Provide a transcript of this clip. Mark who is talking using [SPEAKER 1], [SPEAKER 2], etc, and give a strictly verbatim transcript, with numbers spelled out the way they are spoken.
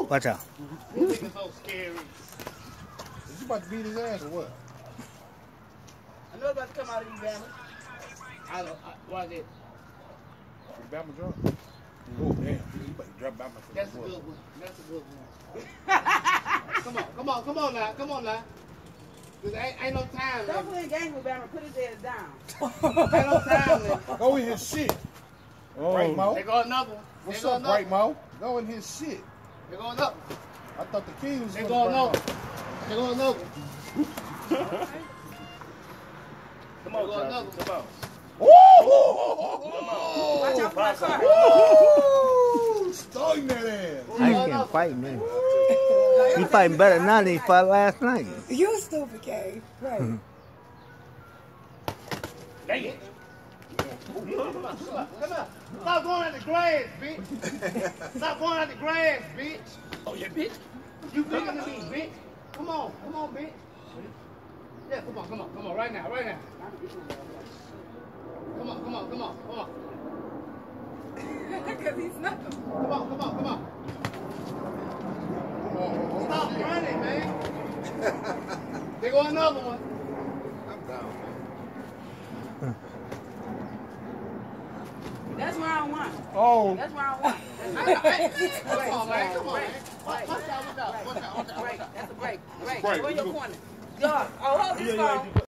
[SPEAKER 1] Woo! Watch out.
[SPEAKER 2] This nigga's so scary.
[SPEAKER 3] Is you about to beat his ass or what?
[SPEAKER 2] I know it's about to come out of you, Bama. I don't. Why did?
[SPEAKER 3] Bama drop. Oh damn! You about to drop Bama.
[SPEAKER 2] That's a good one. That's a good one. Come on, come on, come on now, come on now. Cause ain't, ain't no time.
[SPEAKER 4] Don't play a game with Bama. Put his ass down.
[SPEAKER 2] Ain't no time left.
[SPEAKER 3] Go in his shit.
[SPEAKER 1] Oh.
[SPEAKER 3] Right, Mo.
[SPEAKER 2] They go another one.
[SPEAKER 3] What's
[SPEAKER 2] they go
[SPEAKER 3] up,
[SPEAKER 2] another
[SPEAKER 3] Bright Mo? Go in his shit.
[SPEAKER 2] They go another.
[SPEAKER 3] I thought the king was
[SPEAKER 2] They
[SPEAKER 3] gonna
[SPEAKER 2] go
[SPEAKER 3] burn
[SPEAKER 2] another.
[SPEAKER 3] off.
[SPEAKER 2] They go another.
[SPEAKER 5] Come on,
[SPEAKER 2] They go another.
[SPEAKER 5] Come on.
[SPEAKER 4] Watch out for my car.
[SPEAKER 3] Woo! Starting that ass.
[SPEAKER 1] I can't fight, man. He fighting better now than he fought last night.
[SPEAKER 6] You stupid, Kay. Right.
[SPEAKER 5] Dang it.
[SPEAKER 2] Come on, come on, come on. Stop going at the grass, bitch. Stop going at the grass, bitch.
[SPEAKER 5] Oh, yeah, bitch.
[SPEAKER 2] You bigger than me, bitch. Come on, come on, bitch. Yeah, come on, come on, come on, right now, right now. Come on, come on, come on, come on.
[SPEAKER 4] Because he's not.
[SPEAKER 2] Come on, come on, come on. Stop running, man. There go another one.
[SPEAKER 3] I'm down.
[SPEAKER 4] That's round one.
[SPEAKER 3] Oh.
[SPEAKER 4] That's round one.
[SPEAKER 2] Come on, man. Come on, man. Watch out, watch out, watch out, watch out.
[SPEAKER 4] Break. That's a break. Break.
[SPEAKER 3] break.
[SPEAKER 4] Go in your corner. Go. Oh, hold this phone.